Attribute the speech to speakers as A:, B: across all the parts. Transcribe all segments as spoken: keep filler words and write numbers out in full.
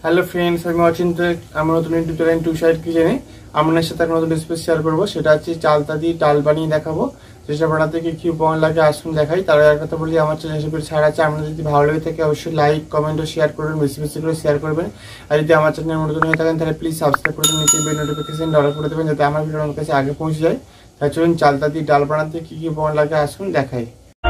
A: Hello friends, আমি অচিন্ত। আমরা নতুন ইউটিউব চ্যানেল টু সাইড কিচেনে আপনার সাথে একটা নতুন রেসিপি শেয়ার করবো। সেটা হচ্ছে চালতা দিয়ে ডাল বানিয়ে দেখাবো। যেসব বানাতে কি কি উপকরণ লাগে আসুন দেখাই। তার এক কথা বলি, আমার চ্যানেল রেসিপির ছাড় আছে। আপনাদের যদি ভালো লেগে থাকে অবশ্যই লাইক কমেন্ট ও শেয়ার করবেন, বেশি বেশি করে শেয়ার করবেন। আর যদি আমার চ্যানেল নতুন হয়ে থাকেন তাহলে প্লিজ সাবস্ক্রাইব করবেন, নিচে বেল নোটিফিকেশন ডলার করে দেবেন যাতে আমার ভিডিও আমার কাছে আগে পৌঁছে যায়। তাই চলুন চালতা দিয়ে ডাল বানাতে কি কি উপকরণ লাগে আসুন দেখাই।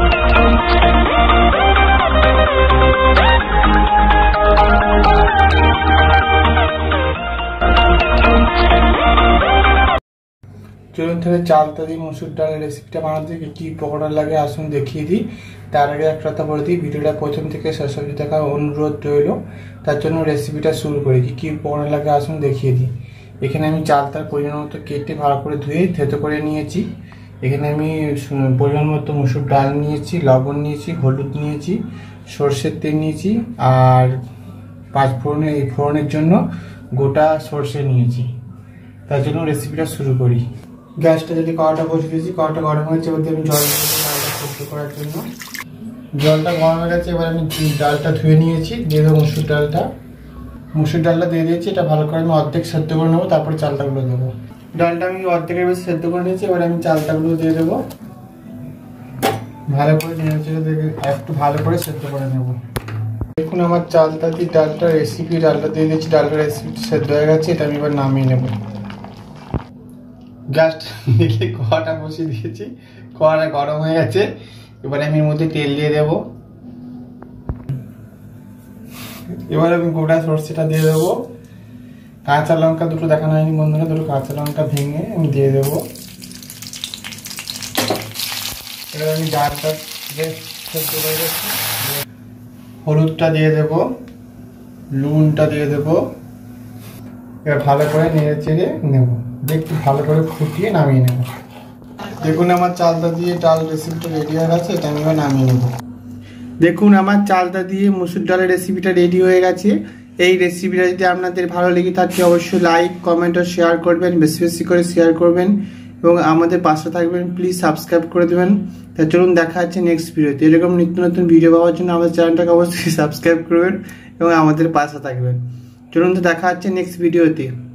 A: চলুন তাহলে চালতা দিয়ে মসুর ডালের রেসিপিটা বানাতে কি কি উপকরণ লাগে আসুন দেখিয়ে দিই। তার আগে এক কথা বলে দিই, ভিডিওটা প্রথম থেকে শেষ অবধি দেখার অনুরোধ রইল। তার জন্য রেসিপিটা শুরু করি। কি কি উপকরণ লাগে আসুন দেখিয়ে দিই। এখানে আমি চালতার পরিমাণ মতো কেটে ভালো করে ধুয়ে থেতো করে নিয়েছি। এখানে আমি পরিমাণ মতো মসুর ডাল নিয়েছি, লবণ নিয়েছি, হলুদ নিয়েছি, সর্ষের তেল নিয়েছি, আর পাঁচ ফোড়নের এই ফোড়নের জন্য গোটা সর্ষে নিয়েছি। তার জন্য রেসিপিটা শুরু করি। গ্যাসটা যদি কড়াটা বসিয়ে দিয়েছি, কড়াটা গরম হয়েছে, এবার আমি জল দিয়ে ডালটা সেদ্ধ করার জন্য। জলটা গরম হয়ে গেছে, এবার আমি ডালটা ধুয়ে নিয়েছি, দিয়ে দেবো মসুর ডালটা। মসুর ডালটা দিয়ে দিয়েছি, এটা ভালো করে আমি অর্ধেক সেদ্ধ করে নেবো, তারপরে চালটাগুলো দেবো। ডালটা আমি অর্ধেকের বেশি সেদ্ধ করে নিয়েছি, এবার আমি চালটাগুলো দিয়ে দেবো। ভালো করে নেড়ে চেড়ে দেখে একটু ভালো করে সেদ্ধ করে নেবো। দেখুন আমার চালতা দিয়ে ডালটা রেসিপি ডালটা দিয়ে দিয়েছি, ডালটা রেসিপি সেদ্ধ হয়ে গেছে। এটা আমি এবার নামিয়ে নেবো। গ্যাসটা দিকে কড়াটা বসিয়ে দিয়েছি, কড়াটা গরম হয়ে গেছে। এবার আমি এর মধ্যে তেল দিয়ে দেবো। এবার আমি গোটা সর্ষেটা দিয়ে দেবো। কাঁচা লঙ্কা দুটো দেখানো হয়নি বন্ধুরা, দুটো কাঁচা লঙ্কা ভেঙে আমি দিয়ে দেবো। এবার আমি ডালটা সেদ্ধ করে দিচ্ছি। হলুদটা দিয়ে দেবো, নুনটা দিয়ে দেবো। এবার ভালো করে নেড়ে চেড়ে নেবো, একটু ভালো করে ফুটিয়ে নামিয়ে নেব। দেখুন আমার চালতা দিয়ে ডাল রেসিপিটা রেডি হয়ে গেছে, এটা আমি এবার নামিয়ে নেব। দেখুন আমার চালতা দিয়ে মসুর ডালের রেসিপিটা রেডি হয়ে গেছে। এই রেসিপিটা যদি আপনাদের ভালো লেগে থাকে অবশ্যই লাইক কমেন্ট ও শেয়ার করবেন, বেশি বেশি করে শেয়ার করবেন এবং আমাদের পাশে থাকবেন। প্লিজ সাবস্ক্রাইব করে দেবেন। তা চলুন দেখা হচ্ছে নেক্সট ভিডিওতে। এরকম নিত্য নতুন ভিডিও পাওয়ার জন্য আমাদের চ্যানেলটাকে অবশ্যই সাবস্ক্রাইব করবেন এবং আমাদের পাশে থাকবেন। চলুন তো দেখা হচ্ছে নেক্সট ভিডিওতে।